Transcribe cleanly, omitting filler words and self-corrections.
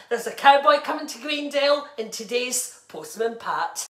There's a cowboy coming to Greendale in today's Postman Pat.